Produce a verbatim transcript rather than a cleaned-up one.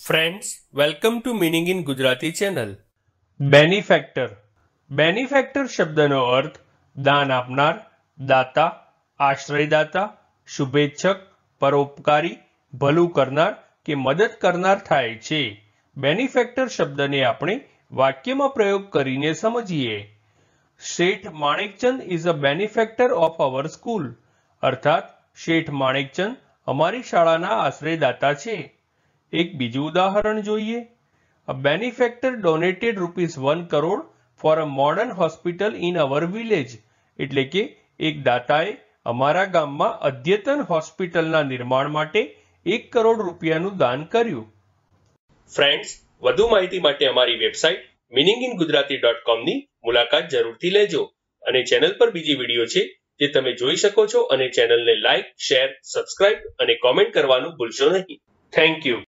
Friends, welcome to Meaning in Gujarati channel. બેનિફેક્ટર બેનિફેક્ટર શબ્દનો અર્થ દાન આપનાર, દાતા, આશ્રયદાતા, શુભેચ્છક, પરોપકારી, ભલું કરનાર કે મદદ કરનાર થાય છે. બેનિફેક્ટર શબ્દને આપણે વાક્યમાં પ્રયોગ કરીને સમજીએ. Sheth Manekchand is a benefactor of our school. અર્થાત શેઠ માણેકચંદ અમારી શાળાના આશ્રયદાતા છે. એક બીજું ઉદાહરણ જોઈએ. A benefactor donated rupees one crore for a modern hospital in our village. એટલે કે એક દાતાએ અમારા ગામમાં અદ્યતન હોસ્પિટલના નિર્માણ માટે એક કરોડ રૂપિયાનું દાન કર્યું. ફ્રેન્ડ્સ, વધુ માહિતી માટે અમારી website meaning in Gujarati dot com ની મુલાકાત જરૂરથી લેજો. અને ચેનલ પર બીજી વિડીયો છે જે તમે જોઈ શકો છો અને ચેનલને લાઇક, શેર, સબસ્ક્રાઇબ અને કોમેન્ટ કરવાનું ભૂલશો નહીં. Thank you.